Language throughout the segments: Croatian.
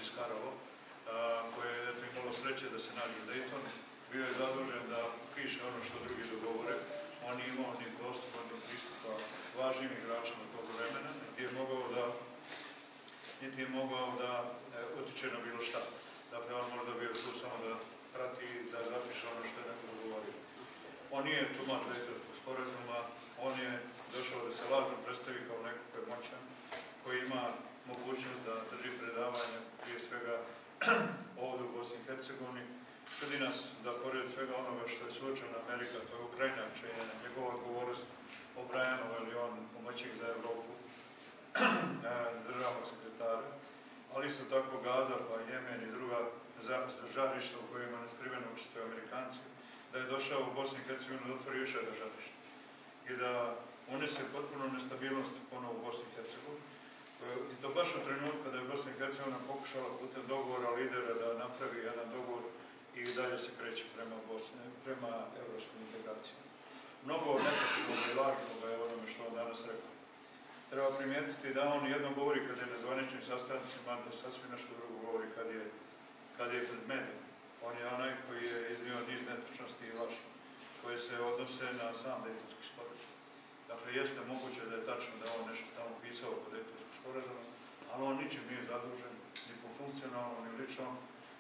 piskaralom, koje je imalo sreće da se nađe u Daytonu. Bio je zadužen da piše ono što drugi dogovore. On nije imao ni dostupan do pristupa važnim igračima tog vremena, niti je mogao da utiče na bilo šta. Dakle, on možda bio tu samo da prati i da zapiše ono što je neko dogovorio. On nije tumač Daytonskog sporazuma, on je došao da se lažno predstavi kao neko koji je moćan, koji ima mogućnost da drži predavanja, prije svega ovdje u Bosni i Hercegovini. Čudi nas da pored svega onoga što je suočena Amerika, to je Ukrajina, čija je njegova odgovornost O'Brienova ili on pomoćnik za Evropu, državnog sekretara, ali isto tako Gaza, pa Jemen i druga žarišta u kojima neskriveno učestvuju Amerikanci, da je došao u Bosni i Hercegovini da otvori još jedno žarište i da unese potpuno nestabilnost ponovo u Bosni i Hercegovini. I to baš u trenutku kada je Bosna i Hercegovina pokušala putem dogovora lidera da napravi jedan dogovor i dalje se kreće prema evropskom integracijama. Mnogo netočnog i lažnog je onome što on danas rekao. Treba primijetiti da on jedno govori kad je na zvaničnim sastancima, da sasvim nešto drugo govori kad je pred medijom. On je onaj koji je iznio niz netočnosti i laži, koje se odnose na sam Daytonski sporazum. Dakle, jeste moguće da je tačno da on nešto tamo pisao po Daytonskog sporazuma, ali on ničim nije zadužen, ni po funkcionalnom, ni ličnom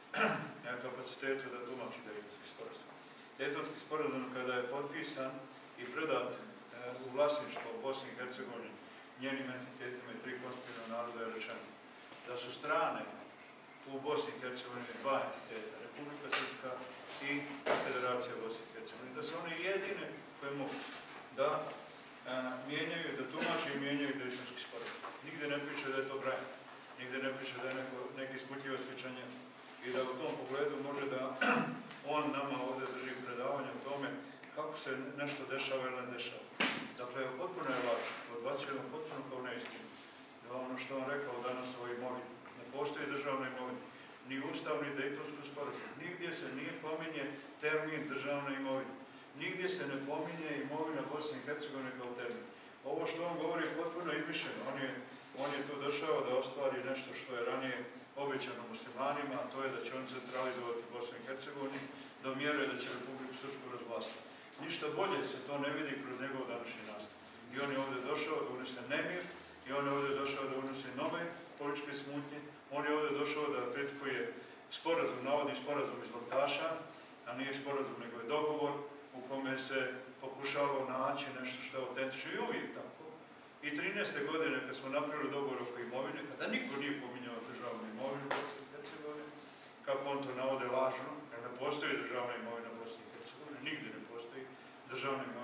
kapacitetu da tumači Daytonski sporazum. Daytonski sporazum, kada je potpisan i predat u vlasništvo Bosni i Hercegovini, njenim entitetima i 3 konstitutivna naroda je rečeno da su strane u Bosni i Hercegovini 2 entiteta, Republika Srpska i Federacija Bosne i Hercegovine, da su one jedine koje mogu da mijenjaju, da tumače i mijenjaju Daytonski sporazum. Nigde ne piše da je to Brian, nigde ne piše da je neki isputljivo sličanje i da u tom pogledu može da on nama ovdje drži predavanje o tome kako se nešto dešava ili ne dešava. Dakle, potpuno je laž, odbacujemo potpuno kao neistinu. Ono što on rekao danas o imovini. Ne postoji državna imovina, ni Ustav, ni Daytonski sporazum. Nigdje se nije pominje termin državna imovina. Nigdje se ne pominje imovina Bosne i Hercegovine kao termin. Ovo što on govori je potpuno izmišljeno. On je tu došao da ostvari nešto što je ranije obećano muslimanima, a to je da će on centralizovati Bosnu i Hercegovini do mjere da će Republiku Srpsku razvlastiti. Ništa bolje se to ne vidi kroz njegov današnji nastup. I on je ovdje došao da unese nemir, i on je ovdje došao da unese nove političke smutnje, on je ovdje došao da kritikuje sporazum, navodni sporazum iz Loktaša, a nije sporazum nego je dogovor u kome se pokušalo naći nešto što je autentično i uvijek tako. I 13. godine kad smo napravili dogovor oko imovine, kada niko nije pominjao državnu imovinu Bosne i Hercegovine, kako on to navode lažno, jer ne postoji državna imovina Bosne i Hercegovine, nigdje ne postoji državna imovina